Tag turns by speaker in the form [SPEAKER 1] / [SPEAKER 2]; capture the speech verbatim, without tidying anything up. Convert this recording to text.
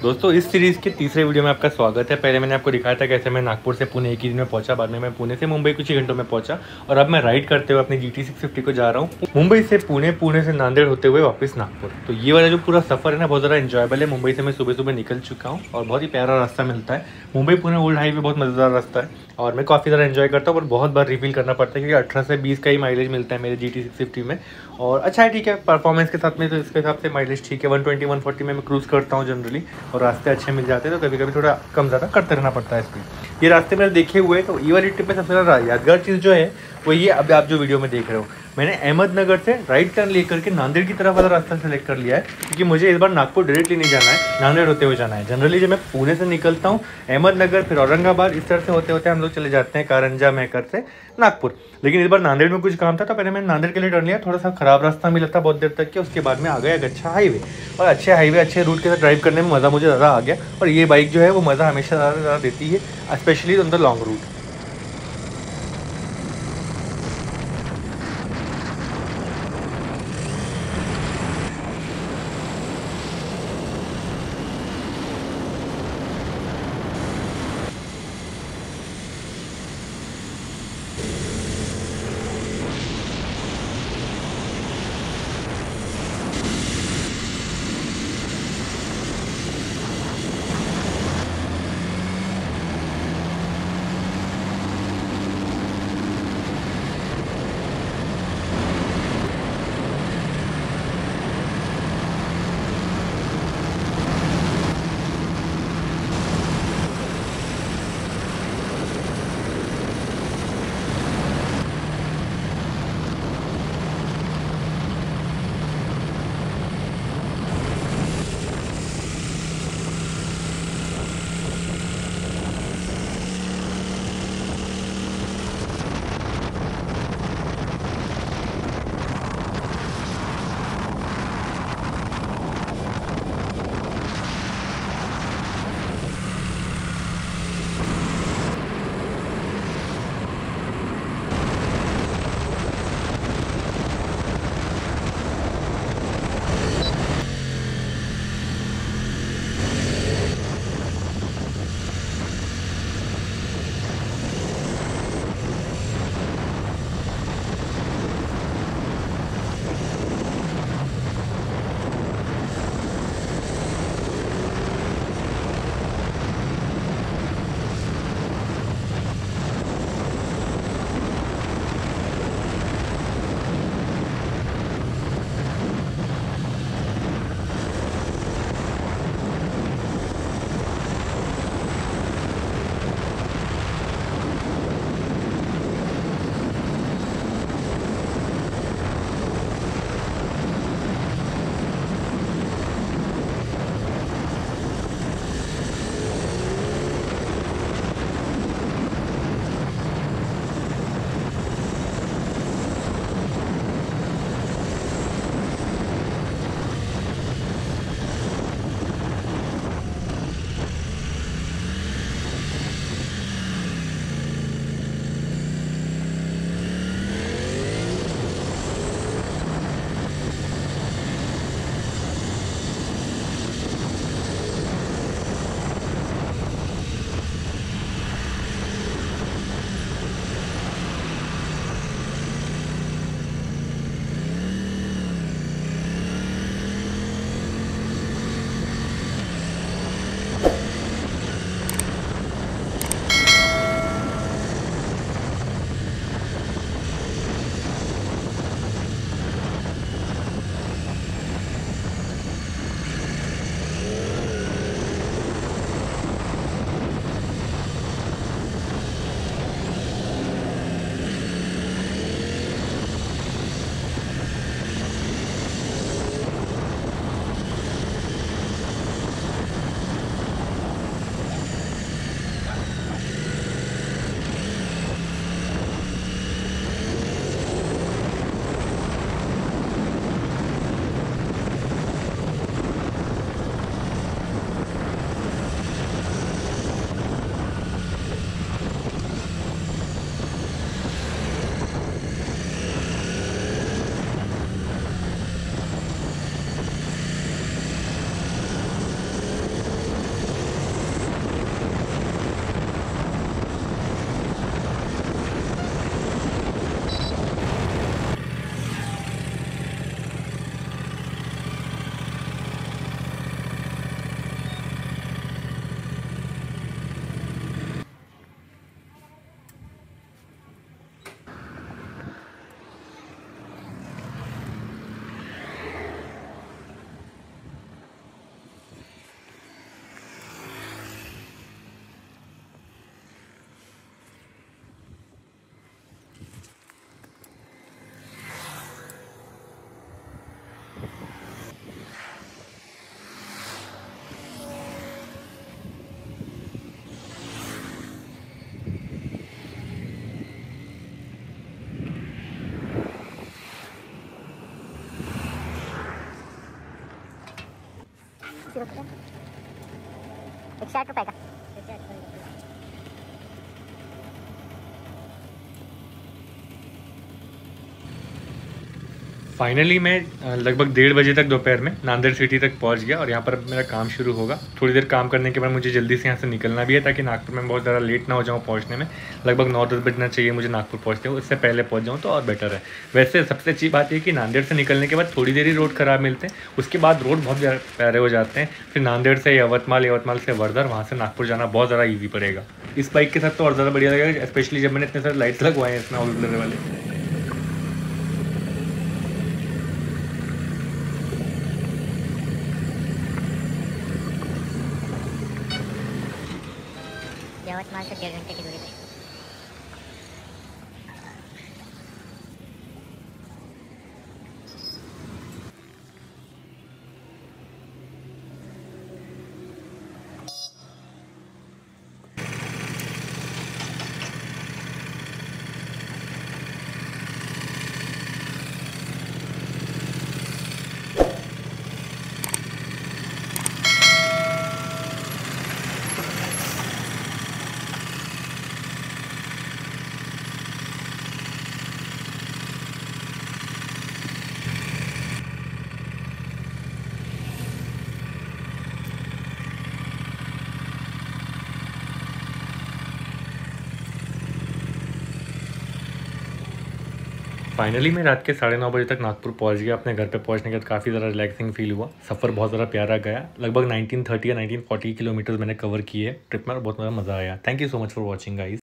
[SPEAKER 1] दोस्तों इस सीरीज़ के तीसरे वीडियो में आपका स्वागत है। पहले मैंने आपको दिखाया था कैसे मैं नागपुर से पुणे एक ही दिन में पहुंचा, बाद में मैं पुणे से मुंबई कुछ ही घंटों में पहुंचा और अब मैं राइड करते हुए अपनी जी टी सिक्स फिफ्टी को जा रहा हूं मुंबई से पुणे, पुणे से नांदेड़ होते हुए वापस नागपुर। तो ये वाला जो पूरा सफ़र है ना बहुत ज़्यादा एंजॉयबल है। मुंबई से मैं सुबह सुबह निकल चुका हूँ और बहुत ही प्यारा रास्ता मिलता है। मुंबई पुणे ओल्ड हाईवे बहुत मज़ेदार रास्ता है और मैं काफ़ी ज़्यादा एंजॉय करता हूँ और बहुत बार रिफिल करना पड़ता है क्योंकि अठारह से बीस का ही माइलेज मिलता है मेरे जी टी सिक्स फिफ्टी में। और अच्छा है, ठीक है, परफॉर्मेंस के साथ में तो इसके हिसाब से माइलेज ठीक है। वन ट्वेंटी वन फोर्टी में मैं क्रूज़ करता हूँ जनरली और रास्ते अच्छे मिल जाते हैं तो कभी कभी थोड़ा कम ज़्यादा करते रहना पड़ता है स्पीड। ये रास्ते मैंने देखे हुए हैं तो ये वाली ट्रिप में सबसे ज़्यादा यादगार चीज़ जो है वो ये अभी आप जो वीडियो में देख रहे हो, मैंने अहमदनगर से राइट टर्न लेकर के नांदेड़ की तरफ वाला रास्ता सेलेक्ट कर लिया है क्योंकि मुझे इस बार नागपुर डायरेक्टली नहीं जाना है, नांदेड़ होते हुए जाना है। जनरली जब मैं पुणे से निकलता हूँ अहमदनगर फिर औरंगाबाद इस तरह से होते होते हम लोग चले जाते हैं कारंजा मेकर से नागपुर, लेकिन इस बार नांदेड़ में कुछ काम था तो पहले मैंने नांदेड़ के लिए टर्न लिया। थोड़ा सा खराब रास्ता मिला था बहुत देर तक के, उसके बाद में आ गया एक अच्छा हाईवे और अच्छे हाईवे अच्छे रूट के साथ ड्राइव करने में मज़ा मुझे ज़्यादा आ गया। और ये बाइक जो है वो मज़ा हमेशा ज़्यादा ज़्यादा देती है, specially on the long route.
[SPEAKER 2] अस्सी रुपये एक साठ रुपये का।
[SPEAKER 1] फाइनली मैं अ, लगभग डेढ़ बजे तक दोपहर में नांदेड़ सिटी तक पहुंच गया और यहाँ पर मेरा काम शुरू होगा। थोड़ी देर काम करने के बाद मुझे जल्दी से यहाँ से निकलना भी है ताकि नागपुर में बहुत ज़्यादा लेट ना हो जाऊँ पहुँचने में। लगभग नौ दस बजना चाहिए मुझे नागपुर पहुँचते हुए, उससे पहले पहुँच जाऊँ तो और बेटर है। वैसे सबसे अच्छी बात ये कि नांदेड़ से निकलने के बाद थोड़ी देर ही रोड ख़राब मिलते हैं, उसके बाद रोड बहुत ज़्यादा प्यारे हो जाते हैं। फिर नांदेड़ से यवतमाल, यवतमाल से वर्धर, वहाँ से नागपुर जाना बहुत ज़्यादा ईजी पड़ेगा। इस बाइक के साथ तो और ज़्यादा बढ़िया लगेगा, स्पेशली जब मैंने इतने सारे लाइट्स लगवाए हैं इसमें ऑल ब्लर वाले।
[SPEAKER 2] यवतमाल से डेढ़ घंटे की दूरी पे।
[SPEAKER 1] फाइनली मैं रात के साढ़े नौ बजे तक नागपुर पहुंच गया। अपने घर पे पहुंचने के बाद काफ़ी ज़्यादा रिलैक्सिंग फील हुआ। सफ़र बहुत ज़्यादा प्यारा गया। लगभग नाइनटीन थर्टी या नाइनटीन फोर्टी किलोमीटर मैंने कवर किए ट्रिप में और बहुत ज़्यादा मज़ा आया। Thank you so much for watching guys.